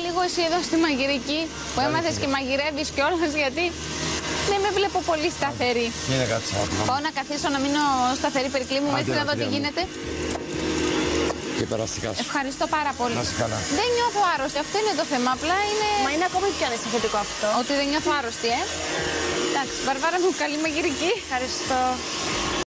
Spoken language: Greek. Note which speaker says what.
Speaker 1: λίγο εσύ εδώ στη μαγειρική που έμαθες και μαγειρεύεις κιόλας, γιατί δεν με βλέπω πολύ σταθερή.
Speaker 2: Είναι κάτι σαν.
Speaker 1: Πάω να καθίσω να μείνω σταθερή, Περικλή μου, μέχρι να δω τι γίνεται.
Speaker 2: Και περαστικά σου.
Speaker 1: Ευχαριστώ πάρα πολύ.
Speaker 2: Να είσαι καλά.
Speaker 1: Δεν νιώθω άρρωστη, αυτό είναι το θέμα. Απλά είναι.
Speaker 3: Μα είναι ακόμη πιο ανησυχητικό αυτό.
Speaker 1: Ότι δεν νιώθω άρρωστη, Εντάξει, Βαρβάρα μου, καλή μαγειρική.
Speaker 3: Ευχαριστώ.